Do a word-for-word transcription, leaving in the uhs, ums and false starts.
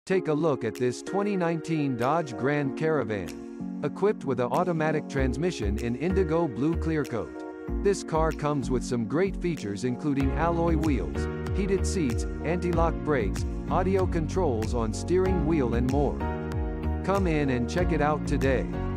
Take a look at this twenty nineteen Dodge Grand Caravan. Equipped with an automatic transmission in indigo blue clear coat. This car comes with some great features including alloy wheels, heated seats, anti-lock brakes, audio controls on steering wheel and more. Come in and check it out today.